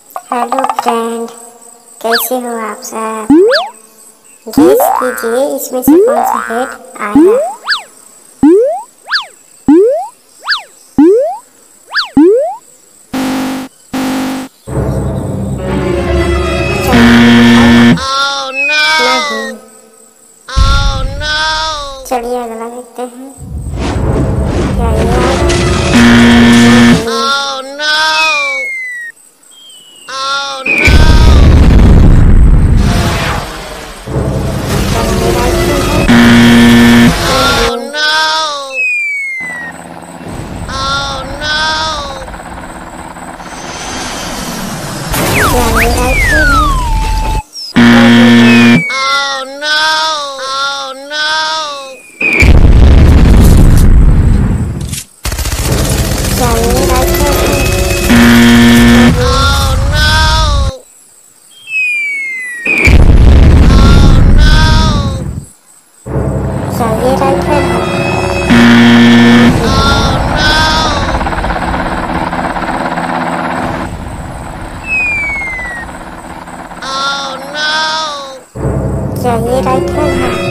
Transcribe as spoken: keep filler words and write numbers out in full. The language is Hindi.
हेलो फ्रेंड, कैसे हो आप सब? गेस कीजिए इसमें से कौन सा हेड आएगा। Oh no! नहीं। Oh no! चलिए अगला देखते हैं। क्या ये आएगा? नहीं। Oh no! Oh no! क्या ये राइट है? Oh नहीं। no! Oh no! क्या ये राइट है? नहीं। Oh no! Oh no! क्या ये राइट है? Oh no! Oh no! क्या ये राइट है? Oh no! Oh no! क्या ये राइट है?